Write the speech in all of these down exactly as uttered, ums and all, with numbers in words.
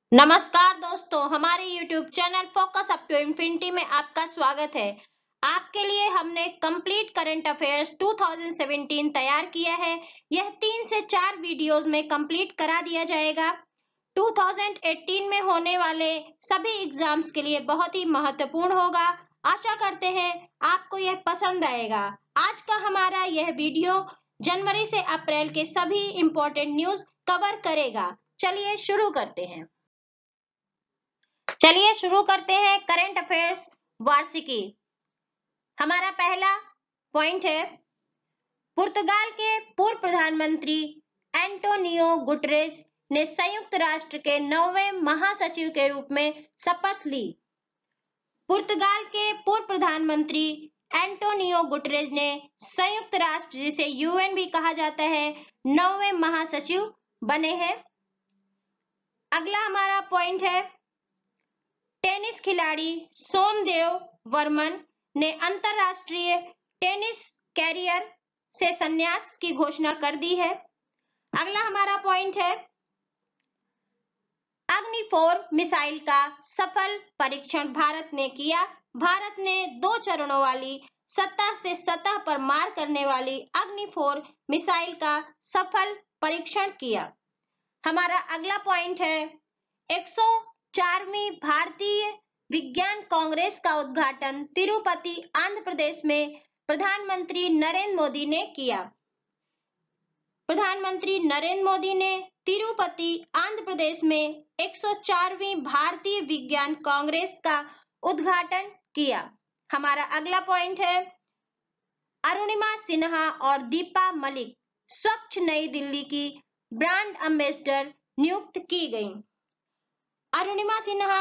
नमस्कार दोस्तों, हमारे YouTube channel focus up to infinity में आपका स्वागत है। आपके लिए हमने कंप्लीट करंट अफेयर्स दो हज़ार सत्रह तैयार किया है। यह तीन से चार वीडियोस में कंप्लीट करा दिया जाएगा। दो हज़ार अठारह में होने वाले सभी एग्जाम्स के लिए बहुत ही महत्वपूर्ण होगा। आशा करते हैं आपको यह पसंद आएगा। आज का हमारा यह वीडियो जनवरी से अप्रैल के सभी इंपॉर्टेंट न्यूज कवर करेगा। चलिए शुरू करते हैं। चलिए शुरू करते हैं करंट अफेयर्स वार्षिकी। हमारा पहला पॉइंट है, पुर्तगाल के पूर्व प्रधानमंत्री एंटोनियो गुटरेज ने संयुक्त राष्ट्र के नौवें महासचिव के रूप में शपथ ली। पुर्तगाल के पूर्व प्रधानमंत्री एंटोनियो गुटरेज ने संयुक्त राष्ट्र, जिसे यूएन भी कहा जाता है, नौवें महासचिव बने हैं। अगला हमारा पॉइंट है, टेनिस खिलाड़ी सोमदेव वर्मन ने अंतरराष्ट्रीय टेनिस कैरियर से संन्यास की घोषणा कर दी है। अगला हमारा पॉइंट है, अग्नि चार मिसाइल का सफल परीक्षण भारत ने किया। भारत ने दो चरणों वाली सतह से सतह पर मार करने वाली अग्नि चार मिसाइल का सफल परीक्षण किया। हमारा अगला पॉइंट है, एक सौ चारवीं भारतीय विज्ञान कांग्रेस का उद्घाटन तिरुपति आंध्र प्रदेश में प्रधानमंत्री नरेंद्र मोदी ने किया। प्रधानमंत्री नरेंद्र मोदी ने तिरुपति आंध्र प्रदेश में एक सौ चारवीं भारतीय विज्ञान कांग्रेस का उद्घाटन किया। हमारा अगला पॉइंट है, अरुणिमा सिन्हा और दीपा मलिक स्वच्छ नई दिल्ली की ब्रांड एम्बेसडर नियुक्त की गई। अरुणिमा सिन्हा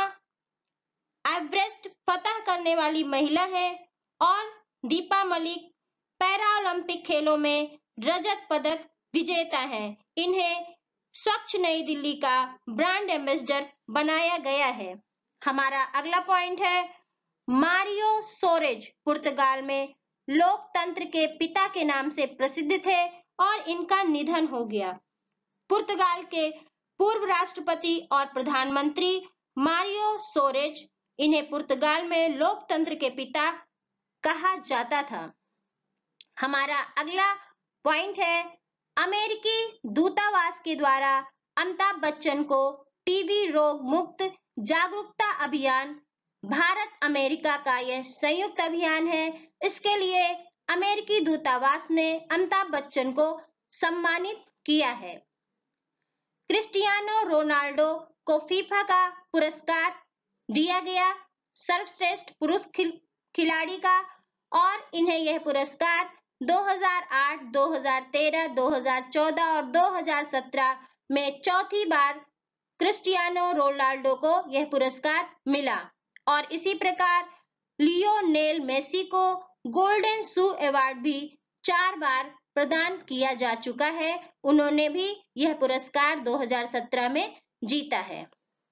एवरेस्ट फतह करने वाली महिला है और दीपा मलिक पैरा ओलंपिक खेलों में रजत पदक विजेता है। इन्हें स्वच्छ नई दिल्ली का ब्रांड एम्बेसडर बनाया गया है। हमारा अगला पॉइंट है, मारियो सोरेज पुर्तगाल में लोकतंत्र के पिता के नाम से प्रसिद्ध थे और इनका निधन हो गया। पुर्तगाल के पूर्व राष्ट्रपति और प्रधानमंत्री मारियो सोरेज, इन्हें पुर्तगाल में लोकतंत्र के पिता कहा जाता था। हमारा अगला पॉइंट है, अमेरिकी दूतावास के द्वारा अमिताभ बच्चन को टीबी रोग मुक्त जागरूकता अभियान, भारत अमेरिका का यह संयुक्त अभियान है। इसके लिए अमेरिकी दूतावास ने अमिताभ बच्चन को सम्मानित किया है। क्रिस्टियानो रोनाल्डो को फीफा का पुरस्कार दिया गया, सर्वश्रेष्ठ पुरुष खिलाड़ी का, और इन्हें यह पुरस्कार दो हज़ार आठ, दो हज़ार तेरह, दो हज़ार चौदह और दो हज़ार सत्रह में चौथी बार क्रिस्टियानो रोनाल्डो को यह पुरस्कार मिला। और इसी प्रकार लियोनेल मेसी को गोल्डन शू अवार्ड भी चार बार प्रदान किया जा चुका है। उन्होंने भी यह पुरस्कार दो हज़ार सत्रह में जीता है।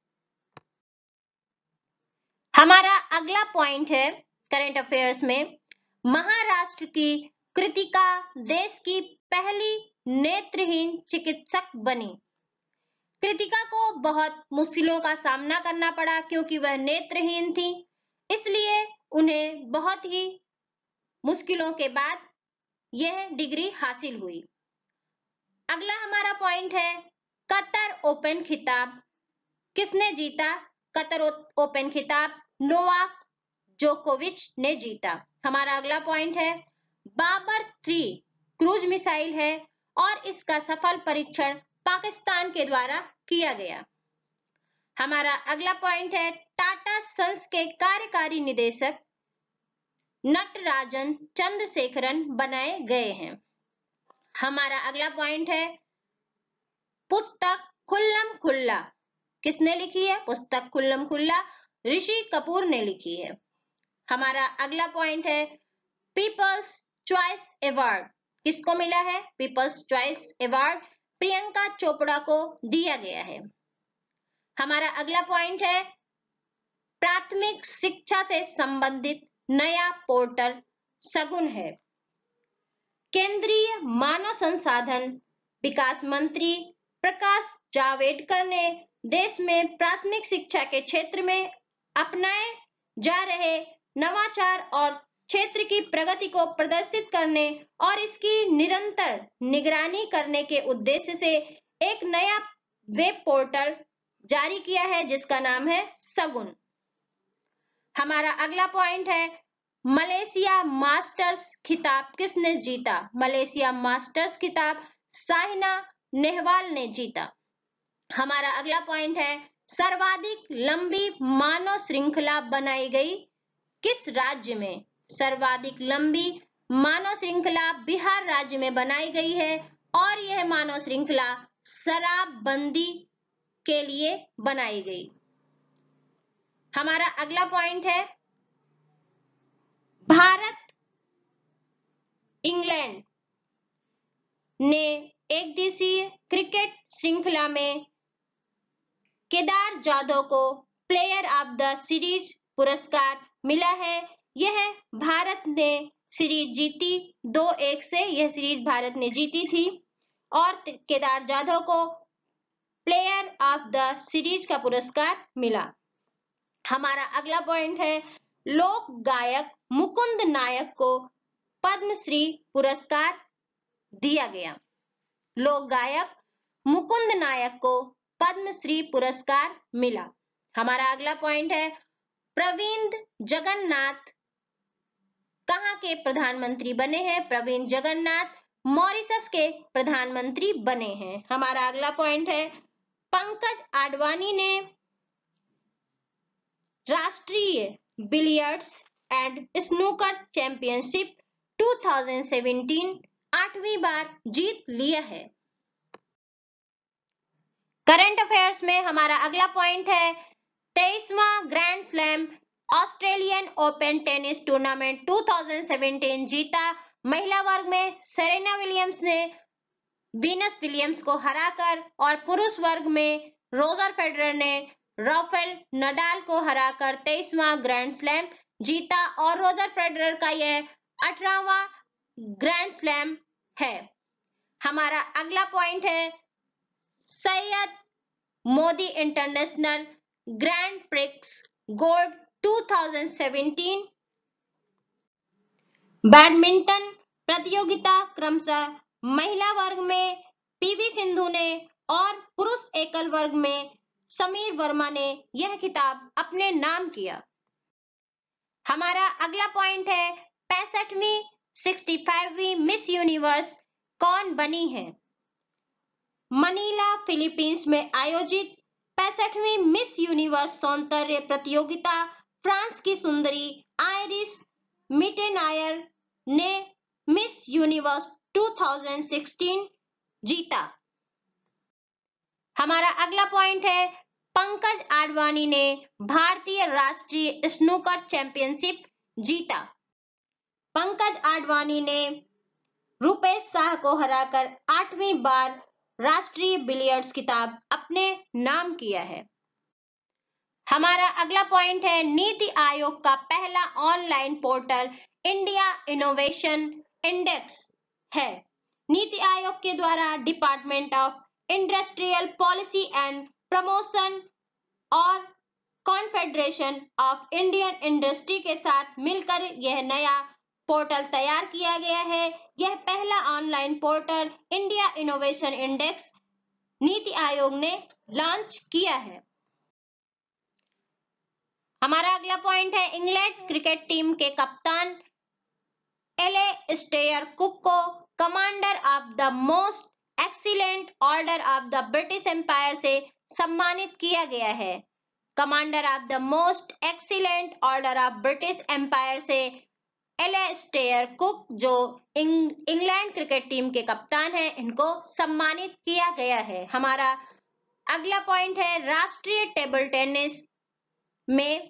हमारा अगला पॉइंट है करंट अफेयर्स में, महाराष्ट्र की कृतिका देश की पहली नेत्रहीन चिकित्सक बनी। कृतिका को बहुत मुश्किलों का सामना करना पड़ा क्योंकि वह नेत्रहीन थी, इसलिए उन्हें बहुत ही मुश्किलों के बाद यह डिग्री हासिल हुई। अगला हमारा पॉइंट है, कतर ओपन खिताब किसने जीता? कतर ओपन खिताब नोवाक जोकोविच ने जीता। हमारा अगला पॉइंट है, बाबर थ्री क्रूज मिसाइल है और इसका सफल परीक्षण पाकिस्तान के द्वारा किया गया। हमारा अगला पॉइंट है, टाटा सन्स के कार्यकारी निदेशक नटराजन चंद्रशेखरन बनाए गए हैं। हमारा अगला पॉइंट है, पुस्तक खुल्लम खुल्ला किसने लिखी है? पुस्तक खुल्लम खुल्ला ऋषि कपूर ने लिखी है। हमारा अगला पॉइंट है, पीपल्स चॉइस अवार्ड किसको मिला है? People's choice award Priyanka Chopra को दिया गया है। हमारा अगला पॉइंट है, प्राथमिक शिक्षा से संबंधित नया पोर्टल सगुन है। केंद्रीय मानव संसाधन विकास मंत्री प्रकाश जावड़ेकर ने देश में प्राथमिक शिक्षा के क्षेत्र में अपनाए जा रहे नवाचार और क्षेत्र की प्रगति को प्रदर्शित करने और इसकी निरंतर निगरानी करने के उद्देश्य से एक नया वेब पोर्टल जारी किया है जिसका नाम है सगुन। हमारा अगला पॉइंट है मलेशिया मास्टर्स खिताब किसने जीता? मलेशिया मास्टर्स खिताब साइना नेहवाल ने जीता। हमारा अगला पॉइंट है सर्वाधिक लंबी मानव श्रृंखला बनाई गई किस राज्य में? सर्वाधिक लंबी मानव श्रृंखला बिहार राज्य में बनाई गई है और यह मानव श्रृंखला शराबबंदी के लिए बनाई गई। हमारा अगला पॉइंट है भारत इंग्लैंड ने एक दिवसीय क्रिकेट श्रृंखला में केदार जाधव को प्लेयर ऑफ द सीरीज पुरस्कार मिला है। यह भारत ने सीरीज जीती दो एक से, यह सीरीज भारत ने जीती थी और केदार जाधव को प्लेयर ऑफ द सीरीज का पुरस्कार मिला। हमारा अगला पॉइंट है लोक गायक मुकुंद नायक को पद्मश्री पुरस्कार दिया गया। लोक गायक मुकुंद नायक को पद्मश्री पुरस्कार मिला। हमारा अगला पॉइंट है प्रवीण जगन्नाथ कहाँ के प्रधानमंत्री बने हैं? प्रवीण जगन्नाथ मॉरिशस के प्रधानमंत्री बने हैं। हमारा अगला पॉइंट है पंकज आडवाणी ने राष्ट्रीय बिलियर्ड्स एंड स्नूकर चैंपियनशिप दो हज़ार सत्रह आठवीं बार जीत लिया है। करंट अफेयर्स में हमारा अगला पॉइंट है तेईसवां grand slam Australian open tennis tournament दो हज़ार सत्रह जीता। महिला वर्ग में सेरेना विलियम्स ने वीनस विलियम्स को हराकर और पुरुष वर्ग में रोजर फेडरर ने राफेल नडाल को हराकर तेईसवां ग्रैंड स्लैम जीता और रोजर फेडरर का यह अठारहवां ग्रैंड स्लैम है। हमारा अगला पॉइंट है Syed Modi international grand prix gold दो हज़ार सत्रह बैडमिंटन प्रतियोगिता क्रमशः महिला वर्ग में पीवी सिंधु ने और पुरुष एकल वर्ग में समीर वर्मा ने यह खिताब अपने नाम किया। हमारा अगला पॉइंट है पैंसठवीं पैंसठवीं मिस यूनिवर्स कौन बनी है? मनीला फिलीपींस में आयोजित पैंसठवीं मिस यूनिवर्स सौंदर्य प्रतियोगिता फ्रांस की सुंदरी आयरिस मिटेनायर ने मिस यूनिवर्स दो हज़ार सोलह जीता। हमारा अगला पॉइंट है पंकज आडवाणी ने भारतीय राष्ट्रीय स्नूकर चैंपियनशिप जीता। पंकज आडवाणी ने रुपेश शाह को हराकर आठवीं बार राष्ट्रीय बिलियर्ड्स खिताब अपने नाम किया है। हमारा अगला पॉइंट है नीति आयोग का पहला online portal India innovation index है। नीति आयोग के द्वारा department of industrial policy and promotion और कॉन्फेडरेशन ऑफ इंडियन इंडस्ट्री के साथ मिलकर यह नया पोर्टल तैयार किया गया है। यह पहला online portal India innovation index NITI Aayog ने लॉन्च किया है। हमारा अगला पॉइंट है इंग्लैंड क्रिकेट टीम के कप्तान एलेस्टेयर कुक को commander of the most excellent order of the British empire से सम्मानित किया गया है। Commander of the most excellent order of British empire से एलेस्टेयर कुक जो इंग, इंग्लैंड क्रिकेट टीम के कप्तान हैं, इनको सम्मानित किया गया है। हमारा अगला पॉइंट है राष्ट्रीय टेबल टेनिस में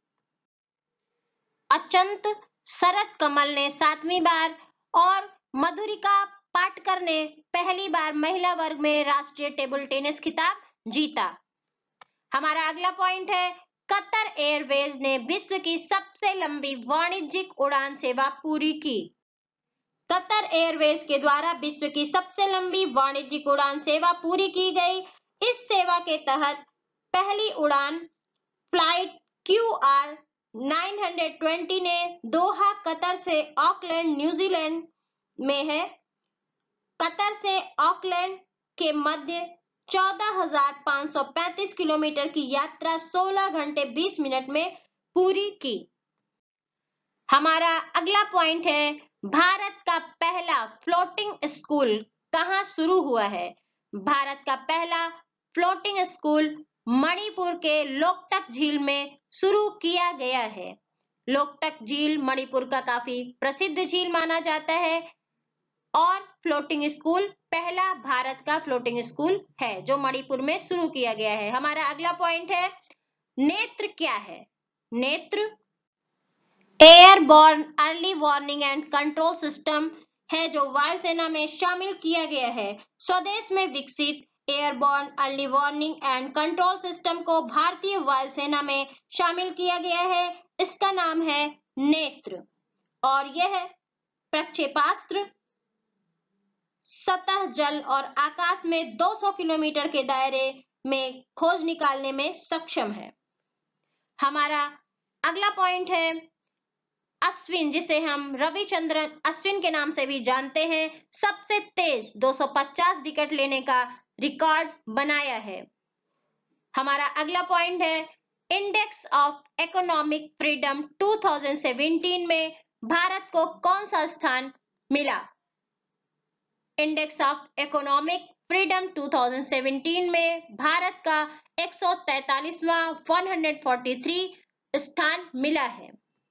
अचंत शरद कमल ने सातवीं बार और मधुरिका पाटकर ने पहली बार महिला वर्ग में राष्ट्रीय टेबल टेनिस खिताब जीता। हमारा अगला पॉइंट है कतर एयरवेज ने विश्व की सबसे लंबी वाणिज्यिक उड़ान सेवा पूरी की। कतर एयरवेज के द्वारा विश्व की सबसे लंबी वाणिज्यिक उड़ान सेवा पूरी की गई। इस सेवा के तहत पहली उड़ान flight Q R nine hundred twenty ने दोहा कतर से ऑकलैंड न्यूजीलैंड में है। कतर से ऑकलैंड के मध्य चौदह हज़ार पाँच सौ पैंतीस किलोमीटर की यात्रा सोलह घंटे बीस मिनट में पूरी की। हमारा अगला पॉइंट है, भारत का पहला फ्लोटिंग स्कूल कहाँ शुरू हुआ है? भारत का पहला फ्लोटिंग स्कूल मणिपुर के लोकटक झील में शुरू किया गया है। लोकटक झील मणिपुर का काफी प्रसिद्ध झील माना जाता है और फ्लोटिंग स्कूल पहला भारत का फ्लोटिंग स्कूल है जो मणिपुर में शुरू किया गया है। हमारा अगला पॉइंट है, नेत्र क्या है? Netra airborne early warning and control system है जो वायुसेना में शामिल किया गया है। स्वदेश में विकसित airborne early warning and control system को भारतीय वायुसेना में शामिल किया गया है। इसका नाम है नेत्र और यह प्रक्षेपास्त्र सतह, जल और आकाश में दो सौ किलोमीटर के दायरे में खोज निकालने में सक्षम है। हमारा अगला पॉइंट है, अश्विन, जिसे हम रविचंद्रन अश्विन के नाम से भी जानते हैं, सबसे तेज दो सौ पचास विकेट लेने का रिकॉर्ड बनाया है। हमारा अगला पॉइंट है, इंडेक्स ऑफ इकोनॉमिक फ्रीडम दो हज़ार सत्रह में भारत को कौन सा स्थान मिला? इंडेक्स ऑफ इकोनॉमिक फ्रीडम दो हज़ार सत्रह में भारत का एक सौ तैंतालीसवां एक सौ तैंतालीस स्थान मिला है।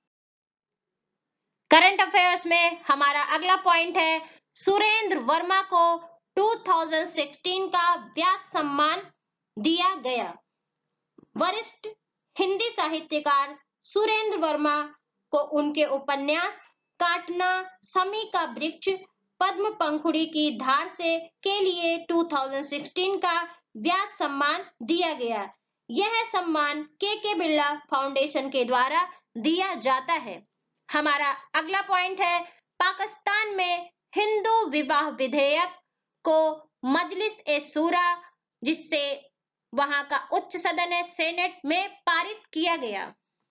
करंट अफेयर्स में हमारा अगला पॉइंट है, सुरेंद्र वर्मा को दो हज़ार सोलह का व्यास सम्मान दिया गया। वरिष्ठ हिंदी साहित्यकार सुरेंद्र वर्मा को उनके उपन्यास काटना, समी का वृक्ष, पद्म पंखुड़ी की धार से के लिए दो हज़ार सोलह का व्यास सम्मान दिया गया। यह सम्मान के के बिरला फाउंडेशन के द्वारा दिया जाता है। हमारा अगला पॉइंट है, पाकिस्तान में हिंदू विवाह विधेयक को मजलिस ए शूरा, जिससे वहां का उच्च सदन है, सेनेट में पारित किया गया।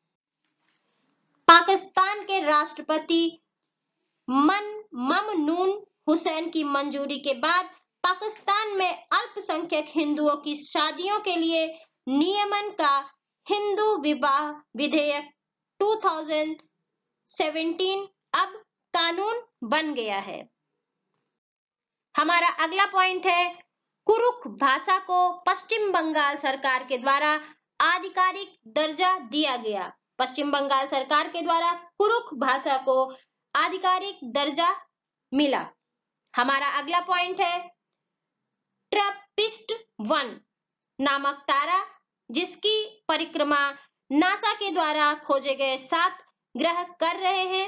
पाकिस्तान के राष्ट्रपति मन ममनून हुसैन की मंजूरी के बाद पाकिस्तान में अल्पसंख्यक हिंदुओं की शादियों के लिए नियमन का हिंदू विवाह विधेयक दो हज़ार सत्रह अब कानून बन गया है। हमारा अगला पॉइंट है, कुरुख भाषा को पश्चिम बंगाल सरकार के द्वारा आधिकारिक दर्जा दिया गया। पश्चिम बंगाल सरकार के द्वारा कुरुख भाषा को आधिकारिक दर्जा मिला। हमारा अगला पॉइंट है, ट्रैपिस्ट वन नामक तारा, जिसकी परिक्रमा नासा के द्वारा खोजे गए सात ग्रह कर रहे हैं।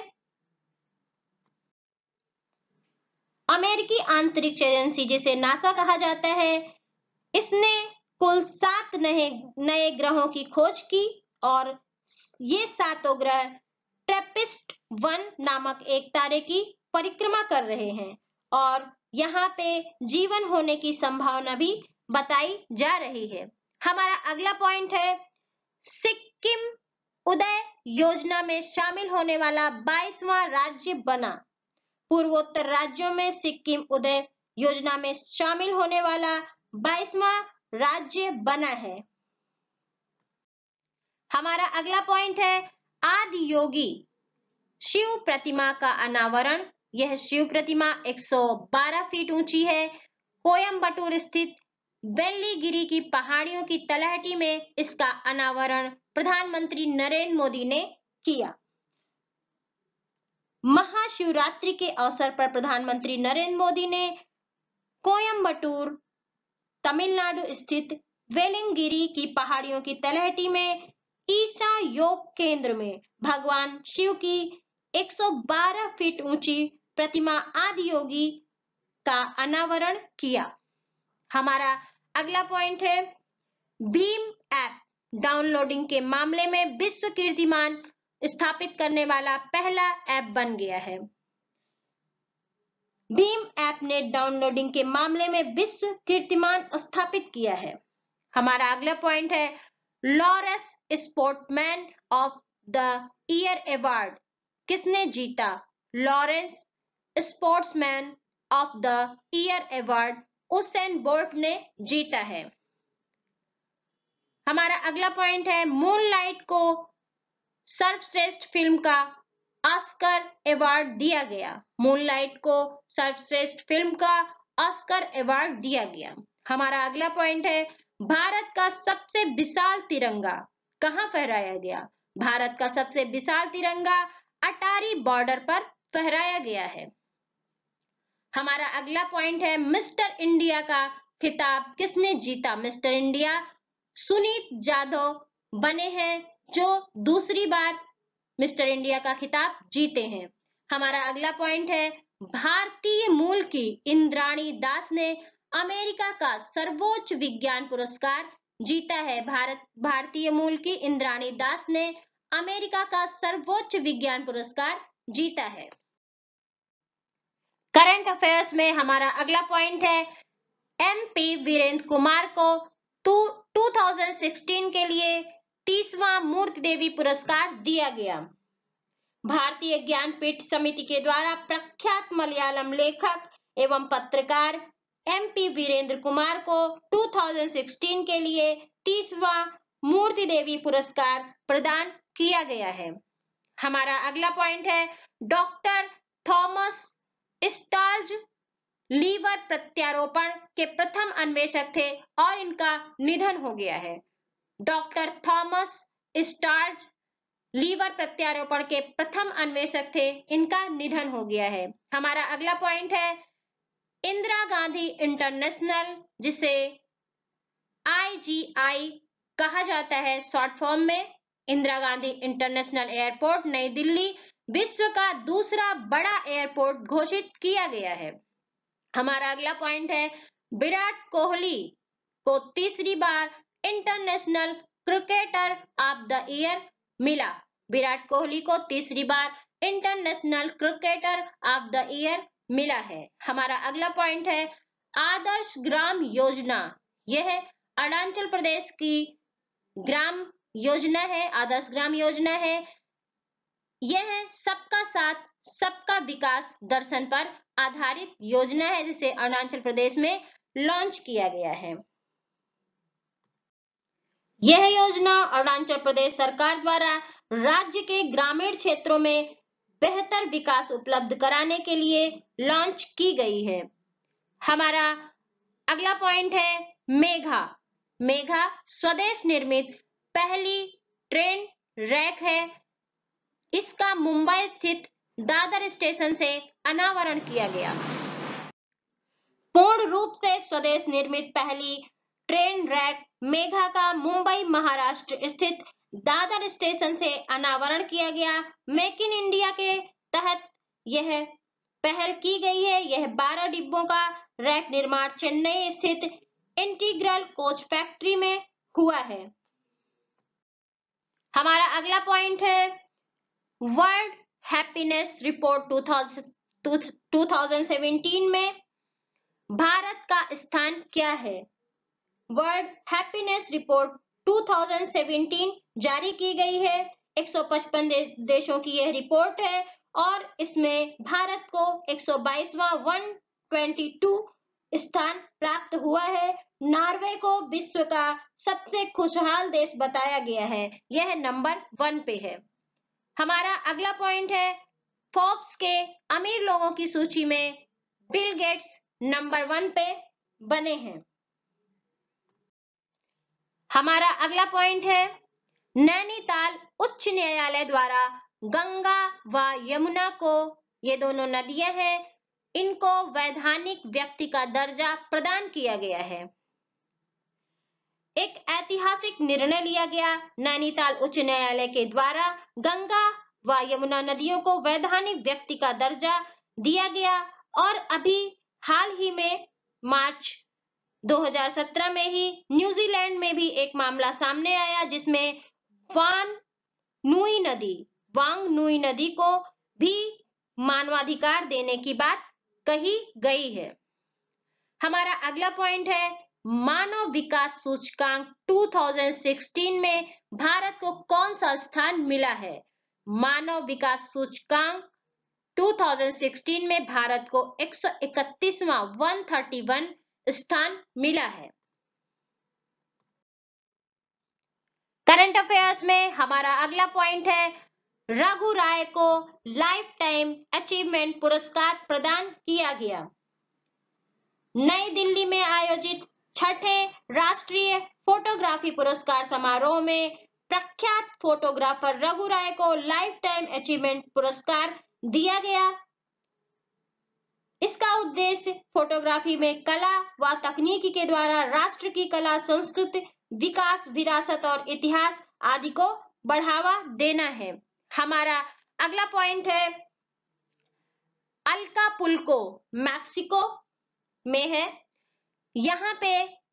अमेरिकी अंतरिक्ष एजेंसी, जिसे नासा कहा जाता है, इसने कुल सात नए नए ग्रहों की खोज की और ये सातों ग्रह ट्रैपिस्ट वन नामक एक तारे की परिक्रमा कर रहे हैं और यहाँ पे जीवन होने की संभावना भी बताई जा रही है। हमारा अगला पॉइंट है, सिक्किम उदय योजना में शामिल होने वाला बाईसवां राज्य बना। पूर्वोत्तर राज्यों में सिक्किम उदय योजना में शामिल होने वाला बाईसवां राज्य बना है। हमारा अगला पॉइंट है, आदि योगी शिव प्रतिमा का अनावरण। यह शिव प्रतिमा एक सौ बारह फीट ऊंची है। कोयम्बटूर स्थित वेल्लीगिरी की पहाड़ियों की तलहटी में इसका अनावरण प्रधानमंत्री नरेंद्र मोदी ने किया। महाशिवरात्रि के अवसर पर प्रधानमंत्री नरेंद्र मोदी ने कोयम्बटूर तमिलनाडु स्थित वेलिंगिरी की पहाड़ियों की तलहटी में ईशा योग केंद्र में भगवान शिव की एक सौ बारह फीट ऊंची प्रतिमा आदि योगी का अनावरण किया। हमारा अगला पॉइंट है, भीम ऐप डाउनलोडिंग के मामले में विश्व कीर्तिमान स्थापित करने वाला पहला ऐप बन गया है। भीम ऐप ने डाउनलोडिंग के मामले में विश्व कीर्तिमान स्थापित किया है। हमारा अगला पॉइंट है Laureus sportsman of the year award किसने जीता? Laureus sportsman of the year award Usain Bolt ने जीता है। हमारा अगला पॉइंट है मूनलाइट को सर्वश्रेष्ठ फिल्म का ऑस्कर अवार्ड दिया गया। मूनलाइट को सर्वश्रेष्ठ फिल्म का ऑस्कर अवार्ड दिया गया। हमारा अगला पॉइंट है भारत का सबसे विशाल तिरंगा कहां फहराया गया? भारत का सबसे विशाल तिरंगा अटारी बॉर्डर पर फहराया गया है। हमारा अगला पॉइंट है मिस्टर इंडिया का खिताब किसने जीता? मिस्टर इंडिया सुनीत जाधव बने हैं जो दूसरी बार मिस्टर इंडिया का खिताब जीते हैं। हमारा अगला पॉइंट है भारतीय मूल की इंद्राणी दास ने अमेरिका का सर्वोच्च विज्ञान पुरस्कार जीता है। भारत भारतीय मूल की इंद्राणी दास ने अमेरिका का सर्वोच्च विज्ञान पुरस्कार जीता है। करंट अफेयर्स में हमारा अगला पॉइंट है एमपी वीरेंद्र कुमार को दो हज़ार सोलह के लिए तीसवां मूर्ति देवी पुरस्कार दिया गया। भारतीय ज्ञानपीठ समिति के द्वारा प्रख्यात मलयालम लेखक एवं पत्रकार एमपी वीरेंद्र कुमार को दो हज़ार सोलह के लिए तीसवां मूर्ति देवी पुरस्कार प्रदान किया गया है। हमारा अगला पॉइंट है डॉक्टर थॉमस स्टार्ज लीवर प्रत्यारोपण के प्रथम अन्वेषक थे और इनका निधन हो गया है। डॉक्टर थॉमस स्टार्ज लीवर प्रत्यारोपण के प्रथम अन्वेषक थे, इनका निधन हो गया है। हमारा अगला पॉइंट है इंदिरा गांधी इंटरनेशनल जिसे आईजीआई कहा जाता है शॉर्ट फॉर्म में, इंदिरा गांधी इंटरनेशनल एयरपोर्ट नई दिल्ली विश्व का दूसरा बड़ा एयरपोर्ट घोषित किया गया है। हमारा अगला पॉइंट है विराट कोहली को तीसरी बार international cricketer of the year मिला। विराट कोहली को तीसरी बार international cricketer of the year मिला है। हमारा अगला पॉइंट है आदर्श ग्राम योजना, यह अरुणाचल प्रदेश की ग्राम योजना है, आदर्श ग्राम योजना है। यह सबका साथ सबका विकास दर्शन पर आधारित योजना है जिसे अरुणाचल प्रदेश में लॉन्च किया गया है। यह योजना अरुणाचल प्रदेश सरकार द्वारा राज्य के ग्रामीण क्षेत्रों में बेहतर विकास उपलब्ध कराने के लिए लॉन्च की गई है। हमारा अगला पॉइंट है मेघा। मेघा स्वदेश निर्मित पहली ट्रेन रैक है। इसका मुंबई स्थित दादर स्टेशन से अनावरण किया गया। पूर्ण रूप से स्वदेश निर्मित पहली ट्रेन रैक मेघा का मुंबई महाराष्ट्र स्थित दादर स्टेशन से अनावरण किया गया। मेक इन इंडिया के तहत यह पहल की गई है। यह बारह डिब्बों का रैक निर्माण चेन्नई स्थित इंटीग्रल कोच फैक्ट्री में हुआ है। हमारा अगला पॉइंट है वर्ल्ड हैप्पीनेस रिपोर्ट दो हज़ार सत्रह में भारत का स्थान क्या है? वर्ल्ड हैप्पीनेस रिपोर्ट दो हज़ार सत्रह जारी की गई है। एक सौ पचपन दे, देशों की यह रिपोर्ट है और इसमें भारत को एक सौ बाईसवां एक सौ बाईस स्थान प्राप्त हुआ है। नॉर्वे को विश्व का सबसे खुशहाल देश बताया गया है, यह नंबर वन पे है। हमारा अगला पॉइंट है फोर्ब्स के अमीर लोगों की सूची में बिल गेट्स नंबर वन पे बने हैं। हमारा अगला पॉइंट है नैनीताल उच्च न्यायालय द्वारा गंगा व यमुना को, ये दोनों नदियां हैं, इनको वैधानिक व्यक्ति का दर्जा प्रदान किया गया है। एक ऐतिहासिक निर्णय लिया गया नैनीताल उच्च न्यायालय के द्वारा गंगा व यमुना नदियों को वैधानिक व्यक्ति का दर्जा दिया गया और अभी हाल ही में मार्च दो हज़ार सत्रह में ही न्यूजीलैंड में भी एक मामला सामने आया जिसमें वान नुई नदी वांग नुई नदी को भी मानवाधिकार देने की बात कही गई है। हमारा अगला पॉइंट है मानव विकास सूचकांक दो हज़ार सोलह में भारत को कौन सा स्थान मिला है? मानव विकास सूचकांक दो हज़ार सोलह में भारत को एक सौ इकतीसवां एक सौ इकतीस स्थान मिला है। करंट अफेयर्स में हमारा अगला पॉइंट है, रघु राय को लाइफ टाइम अचीवमेंट पुरस्कार प्रदान किया गया। नई दिल्ली में आयोजित छठे राष्ट्रीय फोटोग्राफी पुरस्कार समारोह में प्रख्यात फोटोग्राफर रघु राय को लाइफ टाइम अचीवमेंट पुरस्कार दिया गया। इसका उद्देश्य फोटोग्राफी में कला व तकनीकी के द्वारा राष्ट्र की कला, संस्कृति, विकास, विरासत और इतिहास आदि को बढ़ावा देना है। हमारा अगला पॉइंट है, अल्कापुल्को मैक्सिको में है। यहाँ पे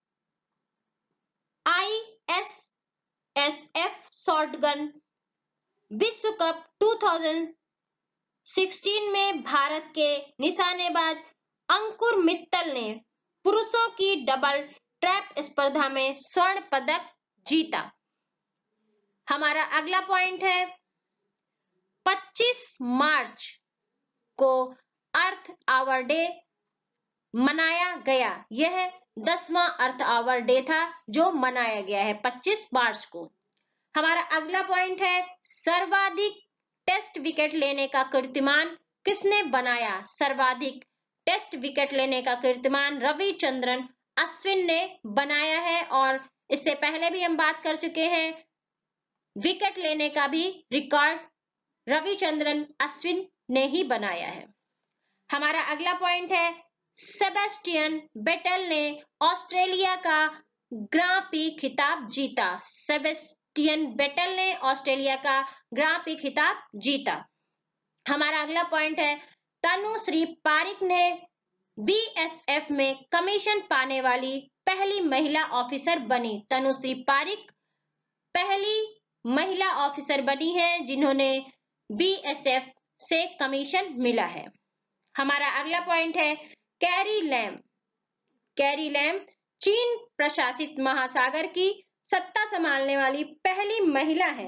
I S S F shotgun विश्व कप दो हज़ार सोलह में भारत के निशानेबाज अंकुर मित्तल ने पुरुषों की डबल ट्रैप स्पर्धा में स्वर्ण पदक जीता। हमारा अगला पॉइंट है, पच्चीस मार्च को अर्थ आवर डे मनाया गया। यह दसवां अर्थ आवर डे था जो मनाया गया है पच्चीस मार्च को। हमारा अगला पॉइंट है, सर्वाधिक टेस्ट विकेट लेने का कीर्तिमान किसने बनाया? सर्वाधिक टेस्ट विकेट लेने का कीर्तिमान रविचंद्रन अश्विन ने बनाया है और इससे पहले भी हम बात कर चुके हैं, विकेट लेने का भी रिकॉर्ड रविचंद्रन अश्विन ने ही बनाया है। हमारा अगला पॉइंट है, सेबेस्टियन बेटल ने ऑस्ट्रेलिया का ग्रां प्री खिताब जीता। सेबेस्टियन बेटल ने ऑस्ट्रेलिया का ग्रां प्री खिताब जीता। हमारा अगला पॉइंट है, तनुश्री पारिक ने बी एस एफ में कमीशन पाने वाली पहली महिला ऑफिसर बनी। तनुश्री पारिक पहली महिला ऑफिसर बनी है जिन्होंने बी एस एफ से कमीशन मिला है। हमारा अगला पॉइंट है, कैरी लैम कैरी लैम चीन प्रशासित महासागर की सत्ता संभालने वाली पहली महिला है।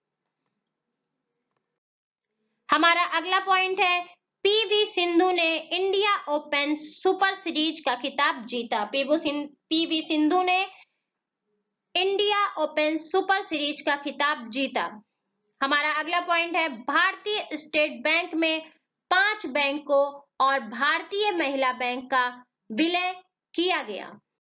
हमारा अगला पॉइंट है, पीवी सिंधु ने इंडिया ओपन सुपर सीरीज का खिताब जीता। पीवी सिंधु ने इंडिया ओपन सुपर सीरीज का खिताब जीता। हमारा अगला पॉइंट है, भारतीय स्टेट बैंक में पांच बैंकों और भारतीय महिला बैंक का विलय किया गया।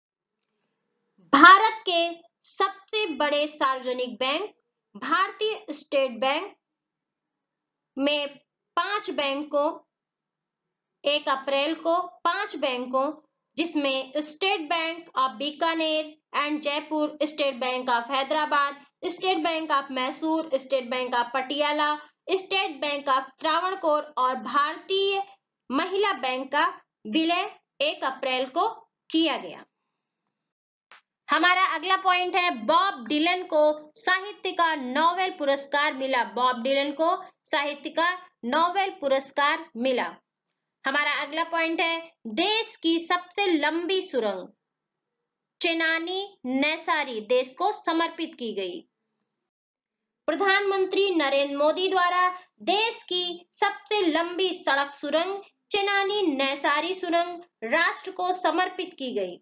भारत के सबसे बड़े सार्वजनिक बैंक भारतीय स्टेट बैंक में पांच बैंकों एक अप्रैल को पांच बैंकों जिसमें State Bank of Bikaner and Jaipur, State Bank of Hyderabad, State Bank of Mysore, State Bank of Patiala, State Bank of Travancore और भारतीय महिला बैंक का विलय एक अप्रैल को किया गया। हमारा अगला पॉइंट है, बॉब डिलन को साहित्य का नोबेल पुरस्कार मिला। बॉब डिलन को साहित्य का नोबेल पुरस्कार मिला। हमारा अगला पॉइंट है, देश की सबसे लंबी सुरंग चेनानी नैसारी देश को समर्पित की गई। प्रधानमंत्री नरेंद्र मोदी द्वारा देश की सबसे लंबी सड़क सुरंग चेनानी नैसारी सुरंग राष्ट्र को समर्पित की गई।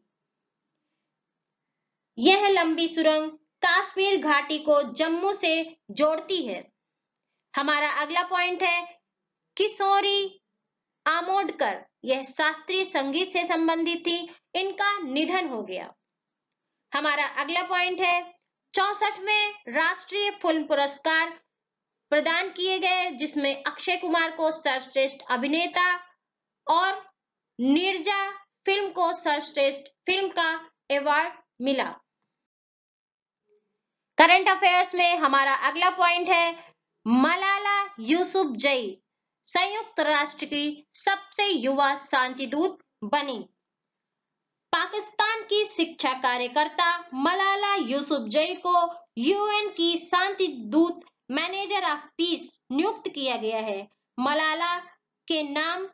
यह लंबी सुरंग कश्मीर घाटी को जम्मू से जोड़ती है। हमारा अगला पॉइंट है, किशोरी आमोडकर यह शास्त्रीय संगीत से संबंधित थी, इनका निधन हो गया। हमारा अगला पॉइंट है, चौसठवें राष्ट्रीय फिल्म पुरस्कार प्रदान किए गए जिसमें अक्षय कुमार को सर्वश्रेष्ठ अभिनेता और नीरजा फिल्म को सर्वश्रेष्ठ फिल्म का अवार्ड मिला। करंट अफेयर्स में हमारा अगला पॉइंट है, मलाला यूसुफजई संयुक्त राष्ट्र की सबसे युवा शांति दूत बनी। पाकिस्तान की शिक्षा कार्यकर्ता मलाला यूसुफजई को यूएन की शांति दूत मैनेजर ऑफ पीस नियुक्त किया गया है। मलाला के नाम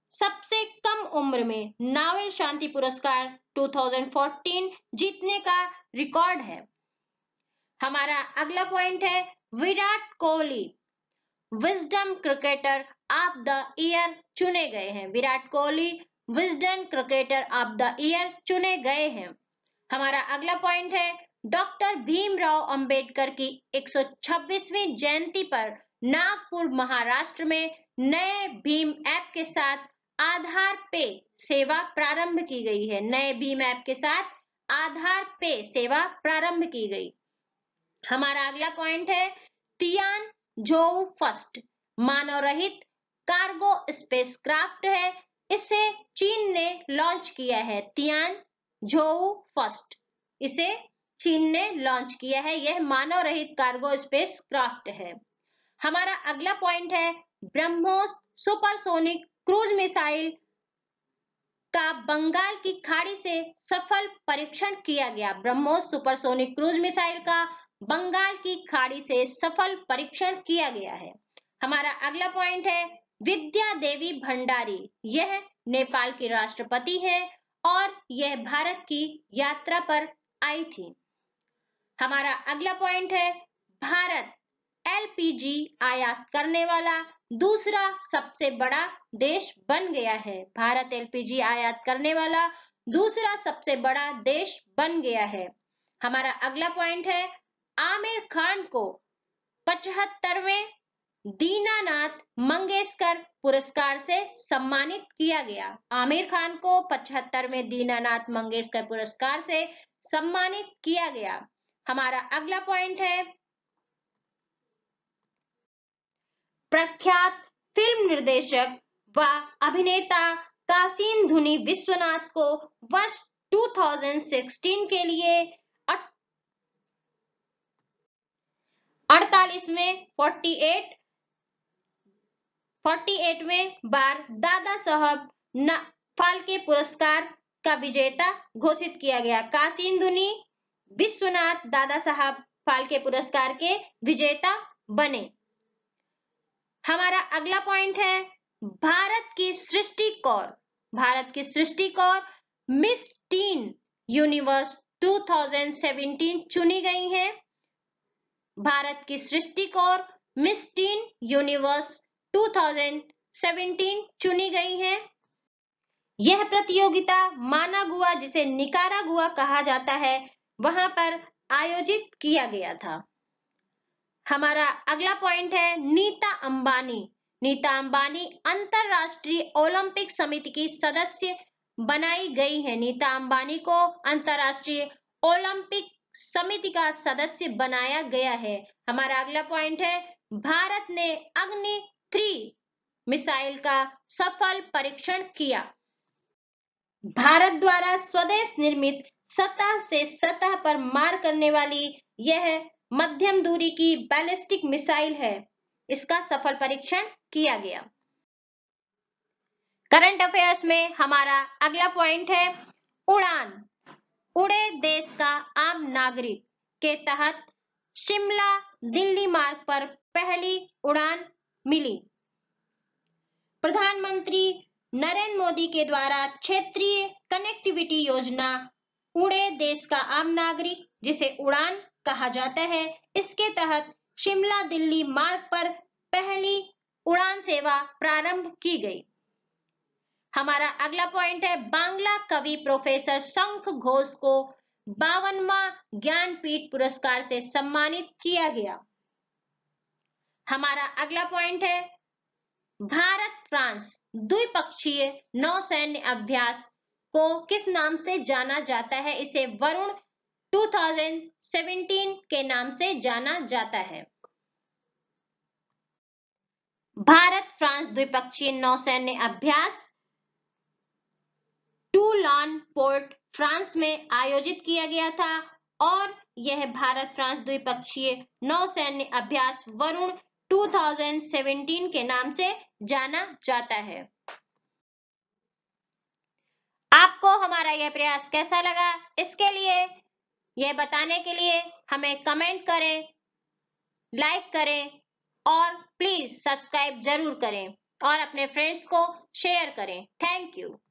सबसे कम उम्र में नोबेल शांति पुरस्कार दो हज़ार चौदह जीतने का रिकॉर्ड है। हमारा अगला पॉइंट है Virat Kohli Wisden cricketer of the year चुने गए हैं। Virat Kohli Wisden cricketer of the year चुने गए हैं। हमारा अगला पॉइंट है डॉक्टर भीमराव अंबेडकर की एक सौ छब्बीसवीं जयंती पर नागपुर महाराष्ट्र में नए भीम ऐप के साथ आधार पे सेवा प्रारंभ की गई है। नए भीम ऐप के साथ आधार पे सेवा प्रारंभ की गई। हमारा अगला पॉइंट है तियान जोउ फर्स्ट मानव रहित कार्गो स्पेसक्राफ्ट है। इसे चीन ने लॉन्च किया है। तियान जोउ फर्स्ट इसे चीन ने लॉन्च किया है। यह मानव रहित कार्गो स्पेसक्राफ्ट है। हमारा अगला पॉइंट है ब्रह्मोस सुपरसोनिक क्रूज मिसाइल का बंगाल की खाड़ी से सफल परीक्षण किया गया। ब्रह्मोस सुपरसोनिक क्रूज मिसाइल का बंगाल की खाड़ी से सफल परीक्षण किया गया है। हमारा अगला पॉइंट है विद्या देवी भंडारी यह नेपाल की राष्ट्रपति है और यह भारत की यात्रा पर आई थी। हमारा अगला पॉइंट है भारत एलपीजी आयात करने वाला दूसरा सबसे बड़ा देश बन गया है। भारत एलपीजी आयात करने वाला दूसरा सबसे बड़ा देश बन गया है। हमारा अगला पॉइंट है आमिर खान को पचहत्तरवें दीनानाथ मंगेशकर पुरस्कार से सम्मानित किया गया। आमिर खान को पचहत्तरवें दीनानाथ मंगेशकर पुरस्कार से सम्मानित किया गया। हमारा अगला पॉइंट है प्रख्यात फिल्म निर्देशक व अभिनेता काशीनाथुनी विश्वनाथ को वर्ष दो हज़ार सोलह के लिए अड़तालीसवें अड़तालीसवें बार दादा साहब फाल्के पुरस्कार का विजेता घोषित किया गया। काशीनाथुनी विश्वनाथ दादा साहब फाल्के पुरस्कार के विजेता बने। हमारा अगला पॉइंट है भारत की सृष्टि कौर भारत की Srishti Kaur Miss Teen Universe दो हज़ार सत्रह चुनी गई हैं। भारत की Srishti Kaur Miss Teen Universe दो हज़ार सत्रह चुनी गई हैं। यह प्रतियोगिता मानागुआ जिसे निकारागुआ कहा जाता है वहां पर आयोजित किया गया था। हमारा अगला पॉइंट है नीता अंबानी नीता अंबानी अंतरराष्ट्रीय ओलंपिक समिति की सदस्य बनाई गई है। नीता अंबानी को अंतरराष्ट्रीय ओलंपिक समिति का सदस्य बनाया गया है। हमारा अगला पॉइंट है भारत ने अग्नि थ्री मिसाइल का सफल परीक्षण किया। भारत द्वारा स्वदेश निर्मित सतह से सतह पर मार करने वाली यह मध्यम दूरी की बैलिस्टिक मिसाइल है। इसका सफल परीक्षण किया गया। करंट अफेयर्स में हमारा अगला पॉइंट है उड़ान उड़े देश का आम नागरिक के तहत शिमला दिल्ली मार्ग पर पहली उड़ान मिली। प्रधानमंत्री नरेंद्र मोदी के द्वारा क्षेत्रीय कनेक्टिविटी योजना उड़े देश का आम नागरिक जिसे उड़ान कहा जाता है, इसके तहत शिमला दिल्ली मार्ग पर पहली उड़ान सेवा प्रारंभ की गई। हमारा अगला पॉइंट है बांग्ला कवि प्रोफेसर शंख घोष को बावनवां ज्ञानपीठ पुरस्कार से सम्मानित किया गया। हमारा अगला पॉइंट है भारत फ्रांस द्विपक्षीय नौसैन्य अभ्यास को किस नाम से जाना जाता है? इसे वरुण दो हज़ार सत्रह के नाम से जाना जाता है। भारत फ्रांस द्विपक्षीय नौसैन्य अभ्यास टूलॉन पोर्ट फ्रांस में आयोजित किया गया था और यह भारत फ्रांस द्विपक्षीय नौसैन्य अभ्यास वरुण दो हज़ार सत्रह के नाम से जाना जाता है। आपको हमारा यह प्रयास कैसा लगा, इसके लिए यह बताने के लिए हमें कमेंट करें, लाइक करें और प्लीज सब्सक्राइब जरूर करें। और अपने फ्रेंड्स को शेयर करें। Thank you.